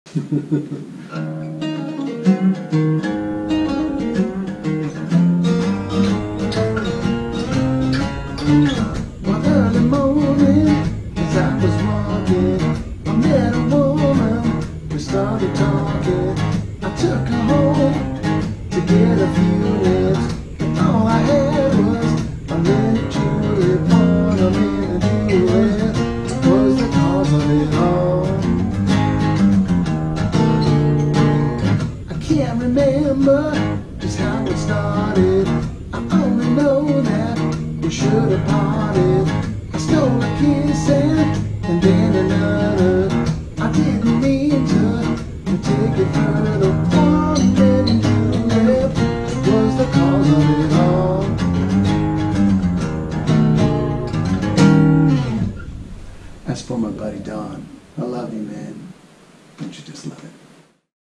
One early morning, as I was walking, I met a woman. We started talking. I took her home to get a few nips, and all I had was a mint julep. What a mint julep was the cause of it all. I can't remember just how it started. I only know that we should have parted. I stole a kiss and then another. I didn't mean to take it further. One mint julep was the cause of it all. That's for my buddy Don. I love you, man. Don't you just love it?